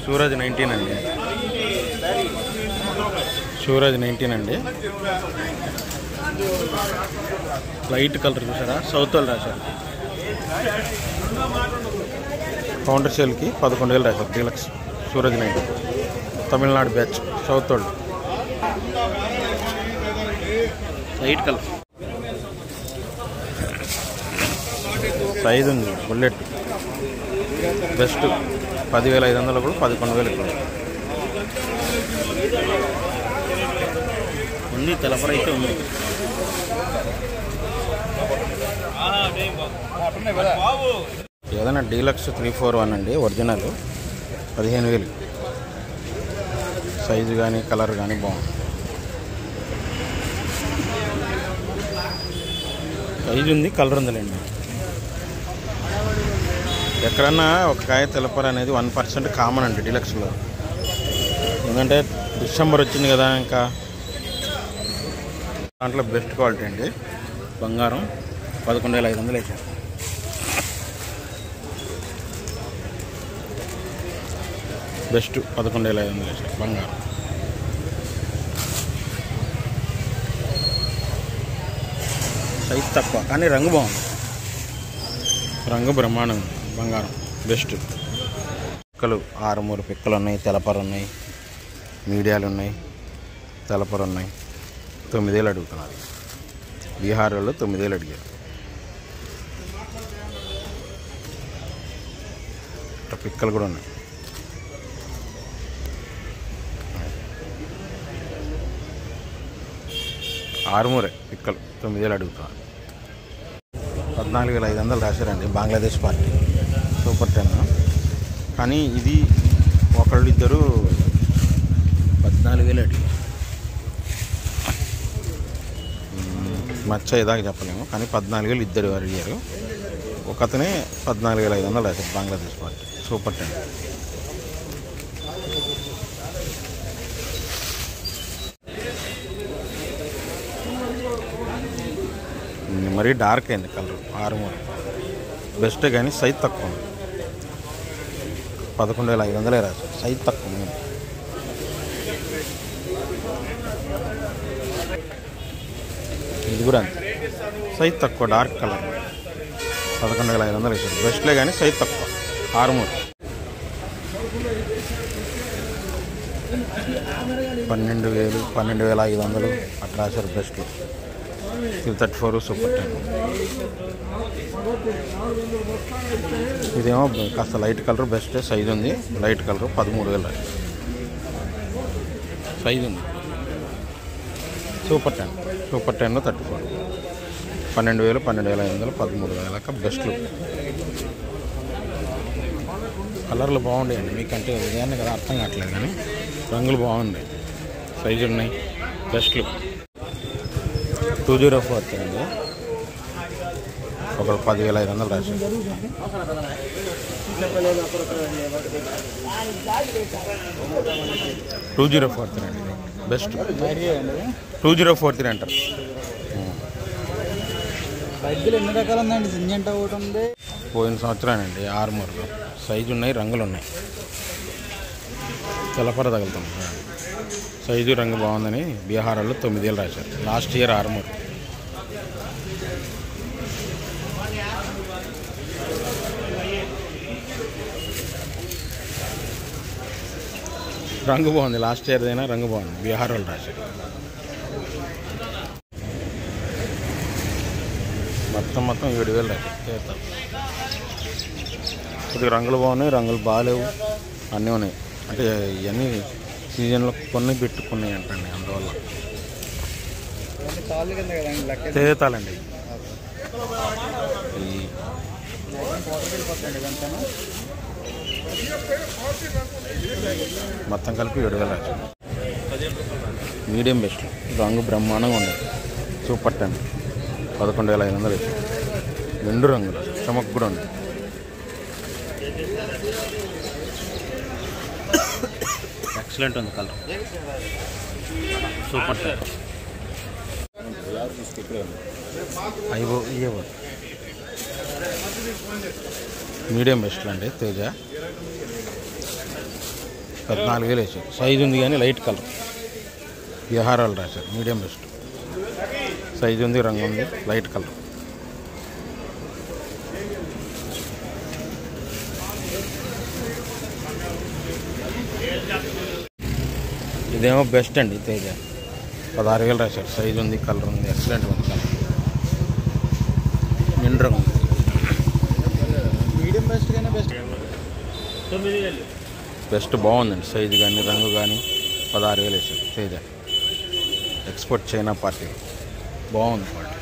శివరాజ్ 19 అండి. శివరాజ్ 19 అండి. Light colour చూసారా, సౌత్ వాళ్ళు రాశారు. కౌంటర్ సేల్కి 11,000 రాశారు. Deluxe Shivraj 19 Tamil Nadu batch, south వాళ్ళు. లైట్ కలర్ సైజ్ ఉంది. బుల్లెట్ బెస్ట్ 10,500 కూడా 11,000 కూడా ఉంది. తెలపర అయితే ఉంది. ఏదైనా డీలక్స్ 341 అండి, ఒరిజినల్ 15,000. సైజు కానీ కలర్ కానీ బాగుంది. సైజు ఉంది, కలర్ ఉందిలేండి. ఎక్కడన్నా ఒక కాయ తెలపర అనేది 1% కామన్ అండి డీలక్స్లో. ఎందుకంటే డిసెంబర్ వచ్చింది కదా, ఇంకా దాంట్లో బెస్ట్ క్వాలిటీ అండి. బంగారం 11,500 వేసారు. బెస్ట్ 11,500 వేసారు బంగారం. సైజ్ తక్కువ కానీ రంగు బాగుంది. రంగు బ్రహ్మాండం. బంగారం బెస్ట్. పిక్కలు 6 పిక్కలు ఉన్నాయి. తెలపర ఉన్నాయి, మీడియాలు ఉన్నాయి, తెలపర ఉన్నాయి. 9,000 అడుగుతున్నారు. బీహార్ వాళ్ళు 9,000 అడిగారు. పిక్కలు కూడా ఉన్నాయి. ఆరుమూరే పిక్కలు 9,000 అడుగుతున్నారు. 14,500 రాశారండి. Bangladesh party super 10. కానీ ఇది ఒకళ్ళు ఇద్దరు 14,000 అడిగారు. మచ్చ ఏదాకా చెప్పలేము, కానీ 14,000 ఇద్దరు అడిగారు. ఒకతనే 14,500 రాశారు. Bangladesh party super 10. మరీ డార్క్ అయింది కలర్. 6 బెస్టే కానీ సైజ్ తక్కువ. 11,500 రాశారు. సైజ్ తక్కువ. ఇది కూడా అంతే, సైజ్ తక్కువ, డార్క్ కలర్. 11,500 వేసారు. బెస్ట్లే కానీ సైజ్ తక్కువ. 6 12,000 12,500 అట్లా రాశారు. బెస్ట్లు 34 సూపర్ 10. ఇదేమో కాస్త లైట్ కలర్. బెస్ట్ సైజ్ ఉంది. లైట్ కలర్ 13,000 సైజ్ ఉంది. సూపర్ 10. సూపర్ 10లో 34. 12,000 12,500 13,000 బెస్ట్లు. కలర్లు బాగుండేయండి. మీకంటే ఉదయాన్నే కదా అర్థం కావట్లేదు, కానీ రంగులు బాగున్నాయి. సైజు ఉన్నాయి. బెస్ట్లు 2043 అండి. ఒకరు 10,500 రాశారు. 2043 అండి. బెస్ట్ 2043 అంటారు. ఎన్ని రకాలు ఉందండి? సింజంటా ఒకటి ఉంది. పోయిన సంవత్సరానండి. 6 సైజు ఉన్నాయి, రంగులు ఉన్నాయి. తెలపర తగులుతుంది. సైజు రంగు బాగుందని బీహార్ వాళ్ళు 9,000 రాశారు. లాస్ట్ ఇయర్ 6 రంగు బాగుంది. లాస్ట్ ఇయర్ అయినా రంగు బాగుంది. బీహార్ వాళ్ళు రాశారు. మొత్తం 7,000 రాశారు. కొద్దిగా రంగులు బాగున్నాయి, రంగులు బాగాలేవు, అన్నీ ఉన్నాయి. అంటే ఇవన్నీ సీజన్లో కొన్ని పెట్టుకున్నాయి అంటండి. అందువల్ల తేతాలండి. మొత్తం కలిపి 7,000 రాశారు. Medium best. రంగు బ్రహ్మాండంగా ఉంది. సూపర్ 10 11,500 వేసారు. 2 రంగులు చమక్ కూడా ఉంది. ఎక్సలెంట్ ఉంది కలర్. సూపర్ 10. మీడియం బెస్ట్ అండి. తేజ 14,000 వేసారు. సైజు ఉంది కానీ లైట్ కలర్ విహారాలు రాశారు. మీడియం బెస్ట్ సైజు ఉంది, రంగు ఉంది, లైట్ కలర్. ఇదేమో బెస్ట్ అండి తేజ. 16,000 రాశారు. సైజు ఉంది, కలర్ ఉంది, ఎక్సలెంట్ ఉంది కలర్. నిండు రంగు మీడియం బెస్ట్ కానీ బెస్ట్ బెస్ట్ బాగుందండి. సైజు కానీ రంగు కానీ 16,000 వేసారు. తేజ ఎక్స్పోర్ట్ చైనా పార్టీ బాగుంది. పార్టీ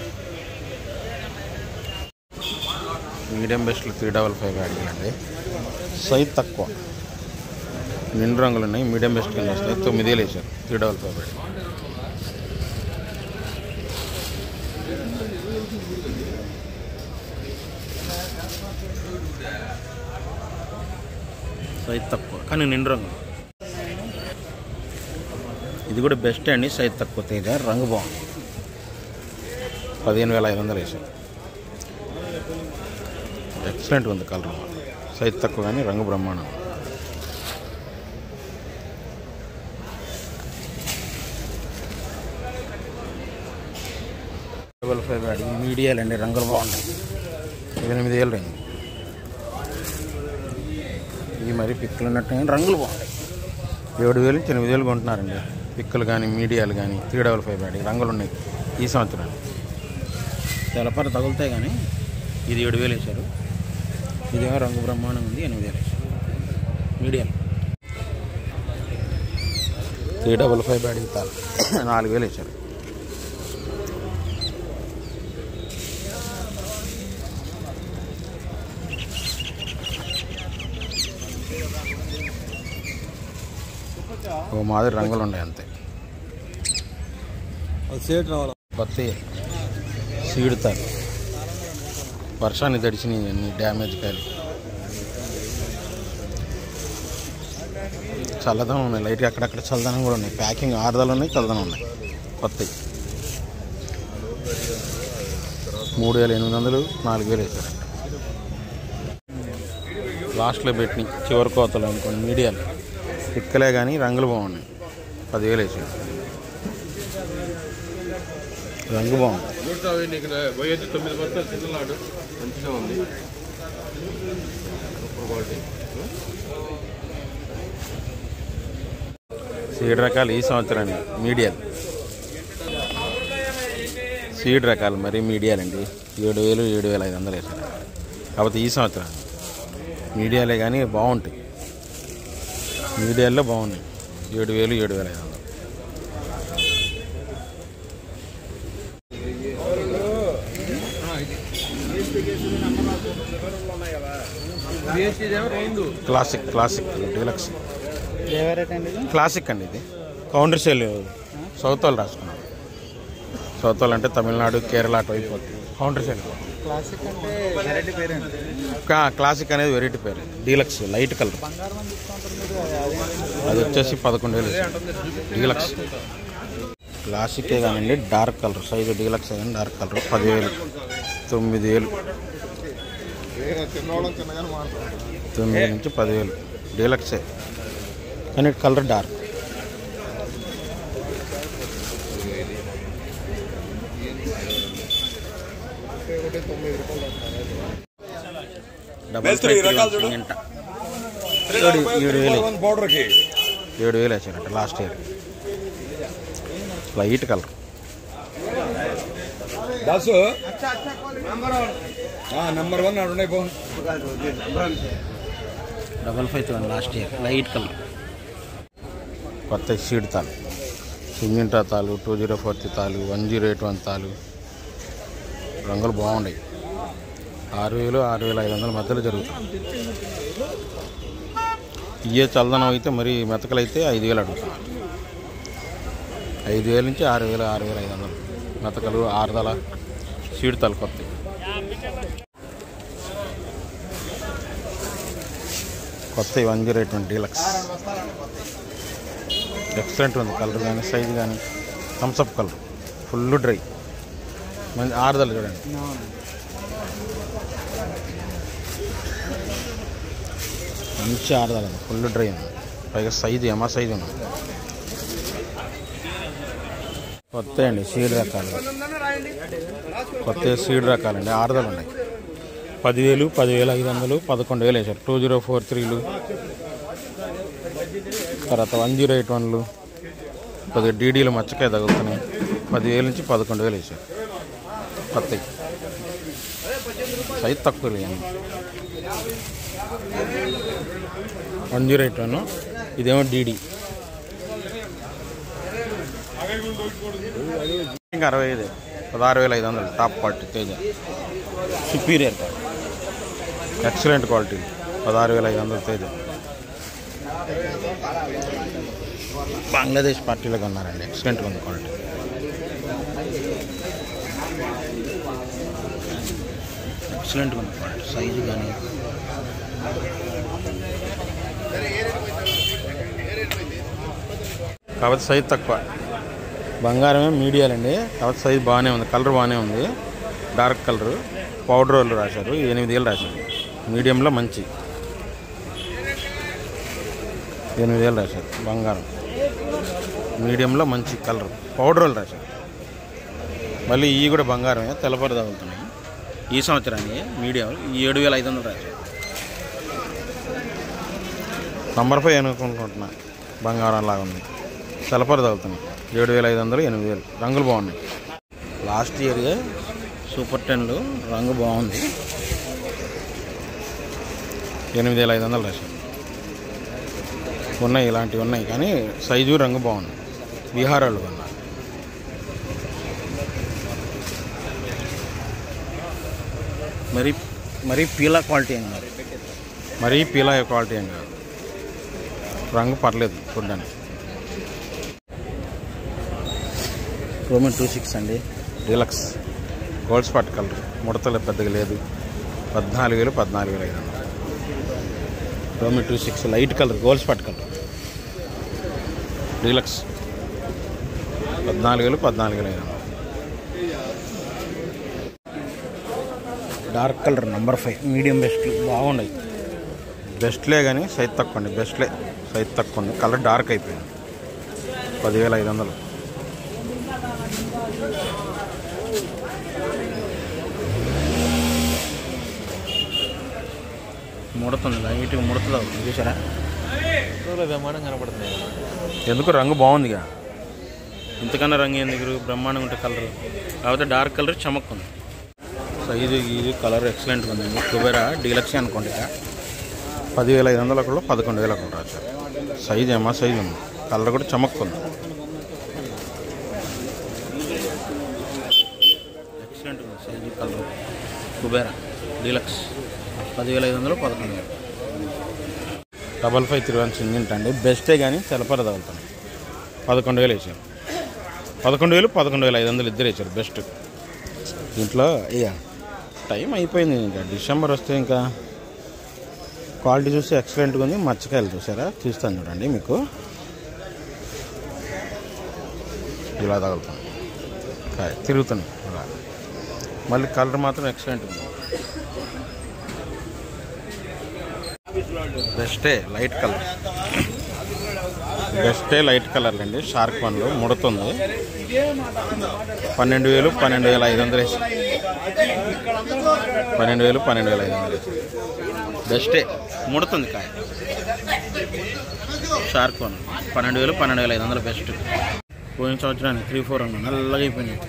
మీడియం బెస్ట్లు 355 అడిగానండి. సైజ్ తక్కువ, నిండు రంగులు ఉన్నాయి. మీడియం బెస్ట్ కింద వస్తాయి. 9,000 వేసారు. 355 అడిగి. సైజ్ తక్కువ కానీ నిండు రంగు. ఇది కూడా బెస్ట్ అండి. సైజ్ తక్కువ తేజ, రంగు బాగుంది. 15,500 వేసారు. ఎక్సలెంట్ ఉంది కలర్. సైజ్ తక్కువ కానీ రంగు బ్రహ్మాండం. అడిగి మీడియాలు అండి, రంగులు బాగుంటాయి. 8,000 రంగు. ఇవి మరి పిక్కలు ఉన్నట్టు కానీ రంగులు బాగుంటాయి. 7,000 నుంచి 8,000 కొంటున్నారండి. పిక్కలు కానీ మీడియాలు కానీ 355 అడిగి రంగులు ఉన్నాయి ఈ సంవత్సరం. తెలపర తగులుతాయి కానీ ఇది 7,000 వేసారు. ఇదేమో రంగు బ్రహ్మాండం ఉంది. 8,000 వేసారు. మీడియాలు 355 అడుగుతారు. 4,000 వేసారు. ఓ మాదిరి రంగులు ఉన్నాయి అంతే. కొత్త సీడుతారు. వర్షాన్ని తడిచినాయి అన్ని డ్యామేజ్ కాయలు. చల్లదనం ఉన్నాయి. లైట్గా అక్కడక్కడ చల్లదనం కూడా ఉన్నాయి. ప్యాకింగ్ 6 ఉన్నాయి, చల్లదనం ఉన్నాయి. కొత్తవి 3,800, 4,000 వేసారు. లాస్ట్లో పెట్టిన చివరి కోతలు అనుకోండి. మీడియాలు పిక్కలే కానీ రంగులు బాగున్నాయి. 10,000 వేసాడు. రంగు బాగుంది. సీడ్ రకాలు ఈ సంవత్సరం మీడియాలు. సీడ్ రకాలు మరి మీడియాలండి. 7,000, 7,500 వేసారు. కాకపోతే ఈ సంవత్సరం మీడియాలే కానీ బాగుంటాయి. మీడియాల్లో బాగున్నాయి. 7,000, 7,500. క్లాసిక్ డీలక్స్ క్లాసిక్ అండి. ఇది కౌంటర్ సేల్. సౌత్ వాళ్ళు రాసుకున్నారు. సౌత్ వాళ్ళు అంటే తమిళనాడు, కేరళ అటు అయిపోతుంది. Counter sale. క్లాసిక్ అనేది వెరైటీ పేరు. Deluxe light colour. అది వచ్చేసి 11,000. డీలక్స్ క్లాసికే కానండి, డార్క్ కలర్. సైజు డీలక్స్ కానీ డార్క్ కలర్ 10,000, 9,000. 9,000 నుంచి 10,000 డీలక్సే కానీ కలర్ డార్క్. డబల్ 7,000 వేసారట last year. Light colour. Double 5 last year. Light colour. కొత్త సీడ్ తాలు, సింగింటా తాలు, 2040 తాలు, 108 తాలు. రంగులు బాగున్నాయి. 6,000, 6,500 మధ్యలో జరుగుతుంది. ఇయ్యే చల్దనం అయితే మరి మెతకలు అయితే 5,000 అడుగుతున్నారు. 5,000 నుంచి 6,000, 6,500 మెతకలు. 6 సీడ్ తాలు కొత్త. కొత్త 108 డీలక్స్. ఎక్సలెంట్ ఉంది కలర్ కానీ సైజు కానీ. Thums Up colour. Full dry. మంచి 6 చూడండి. మంచి 6 ఫుల్ డ్రై ఉంది. పైగా సైజు ఏమా సైజు ఉన్నాయి. కొత్త అండి సీడ్ రకాలు, కొత్త సీడ్ రకాలండి. 6 ఉన్నాయి. 10,000, 10,500, 11,000 వేసారు. 2043లు, తర్వాత 1081లు, కొద్దిగా డీడీలు మచ్చకాయ తగులుతున్నాయి. 10,000 నుంచి 11,000 వేసారు కొత్తవి. సైజు తక్కువ లేని 1081, ఇదేమో డీడీ. ఇంకా 65, 16,500 top quality Teja, superior quality, excellent quality. 16,500 Teja. Bangladesh పార్టీలో కొన్నారండి, ఎక్సలెంట్గా ఉంది క్వాలిటీ. ఎక్సలెంట్గా ఉంది క్వాలిటీ, సైజు కానీ. కాబట్టి సైజు తక్కువ. బంగారమే మీడియాలండి, కాబట్టి సైజు బాగానే ఉంది. కలర్ బాగానే ఉంది, డార్క్ కలరు. పౌడర్ వాళ్ళు రాశారు, 8,000 రాశారు. మీడియంలో మంచి 8,000 రాశారు. బంగారం మీడియంలో మంచి కలర్, పౌడర్ వాళ్ళు రాశారు. మళ్ళీ ఇవి కూడా బంగారమే, తెల్లపర తగులుతున్నాయి. ఈ సంవత్సరాన్ని మీడియం 7,500 రాశారు. నంబర్ 5 అనుకుంటున్నా, బంగారం లాగా ఉంది. తెల్లపర తగులుతున్నాయి. 7,500, 8,000. రంగులు బాగున్నాయి. లాస్ట్ ఇయర్ సూపర్ 10లు రంగు బాగుంది. 8,500 రాశారు. ఉన్నాయి, ఇలాంటివి ఉన్నాయి, కానీ సైజు రంగు బాగుంది. బీహార్ వాళ్ళు కొన్నారు. మరీ పీలా క్వాలిటీ ఏం కాదు, మరీ పీలా క్వాలిటీ ఏం కాదు. రంగు పర్లేదు చూడ్డానికి. రోమన్ 26 అండి, డీలక్స్ గోల్డ్ స్పాట్ కలర్, ముడతలు పెద్దగా లేదు. 14,000, 14,500. Roman 26 light colour, gold spot colour, deluxe 14,000, 14,500. Dark colour number 5 medium best బాగున్నాయి. బెస్ట్లే కానీ సైజ్ తక్కువ అండి, బెస్ట్లే సైజ్ తక్కువ ఉంది. కలర్ డార్క్ అయిపోయింది. 10,500. ముడుతుంది, లైట్గా ముడుతుంది. చూసారా, బ్రహ్మాండం కనపడుతుంది. ఎందుకు రంగు బాగుందిగా, ఇంతకన్నా రంగు ఎందుకు, బ్రహ్మాండంగా ఉంటే కలర్. కాకపోతే డార్క్ కలర్ చమక్కుంది. సైజు ఇది కలర్ ఎక్సలెంట్గా ఉందండి. కుబేరా డీలక్స్ అనుకోండి. 10,500 ఒకళ్ళు, 11,000 ఒకళ్ళు రాశారు. సైజు ఏమా సైజు ఉంది, కలర్ కూడా చమక్కుంది. ఎక్సలెంట్ ఉంది సైజు, కలర్. కుబేరా డీలక్స్ 10,500, 11,000. 5531 సింజింట్ అండి, బెస్టే కానీ తెల్లపర తగులుతాను. 11,000 వేసారు. 11,000, 11,500 ఇద్దరు వేసారు బెస్ట్. దీంట్లో ఇక టైం అయిపోయింది, ఇంకా డిసెంబర్ వస్తే ఇంకా. క్వాలిటీ చూసి ఎక్సలెంట్గా ఉంది. మచ్చకాయలు చూసారా, చూస్తాను చూడండి మీకు. ఇలా తగులుతాను, తిరుగుతున్నాయి ఇలా. మళ్ళీ కలర్ మాత్రం ఎక్సలెంట్ ఉంది. బెస్టే లైట్ కలర్, బెస్టే లైట్ కలర్ అండి. షార్క్ పండ్లు ముడుతుంది. 12,000, 12,500 వేసి. 12,000, 12,500 వేసి. బెస్టే ముడుతుంది కాయ. షార్క్ పండ్లు 12,000, 12,500 బెస్ట్. పోయిన సంవత్సరానికి 3-4 అన్న నల్లగా అయిపోయినాయి.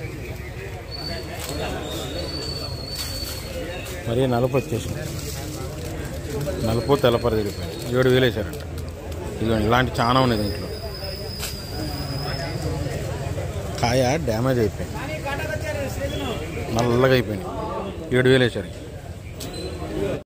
మరీ నలుపు వచ్చేసింది. నలుపు తెల్లపర తిరిగిపోయింది. 7,000 వేసారంట. ఇదిగోండి, ఇలాంటి చాలా ఉన్నాయి దీంట్లో. కాయ డ్యామేజ్ అయిపోయింది, నల్లగా అయిపోయింది. 7,000 వేసారు.